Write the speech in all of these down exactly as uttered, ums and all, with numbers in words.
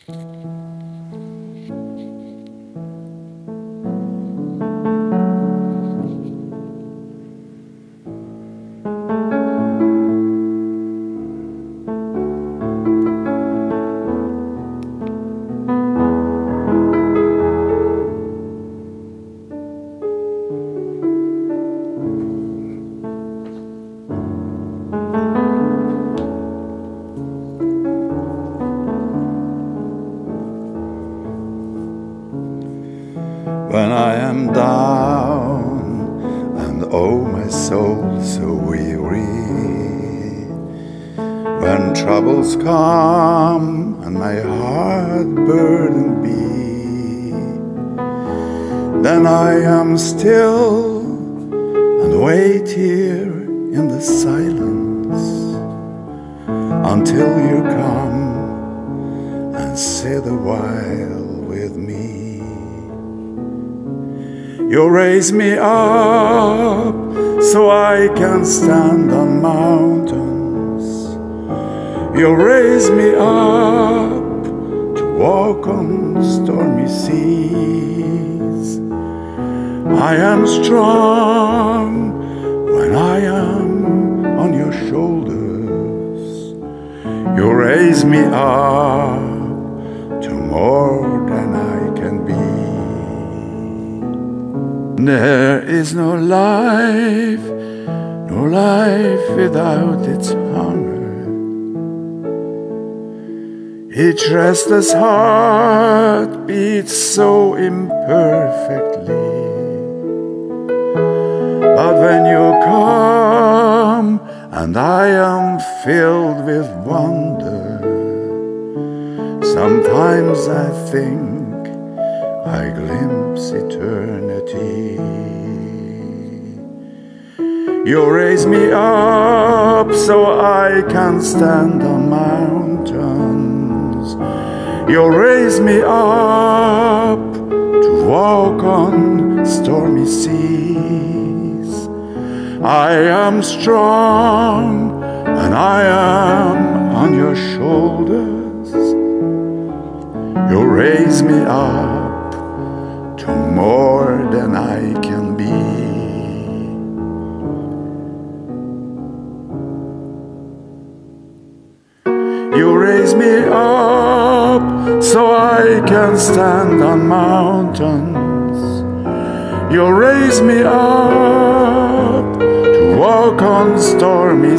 When I am down and oh my soul so weary, when troubles come and my heart burdened be, then I am still and wait here in the silence until you come and sit a while with me. You raise me up so I can stand on mountains. You raise me up to walk on stormy seas. I am strong when I am on your shoulders. You raise me up to more than I can be. There is no life, no life without its hunger. Each restless heart beats so imperfectly. But when you come and I am filled with wonder, sometimes I think I glimpse eternity. You raise me up so I can stand on mountains. You raise me up to walk on stormy seas. I am strong and I am on your shoulders. You raise me up to more than I can be. You raise me up so I can stand on mountains. You raise me up to walk on stormy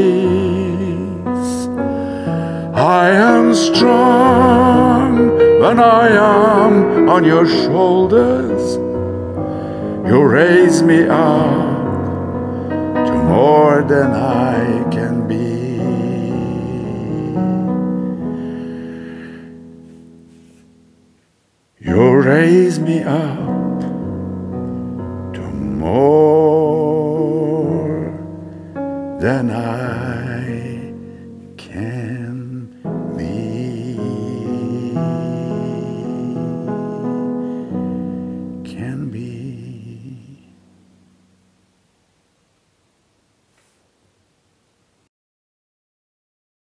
seas. I am strong when I am on your shoulders. You raise me up to more than I can be. You raise me up to more than I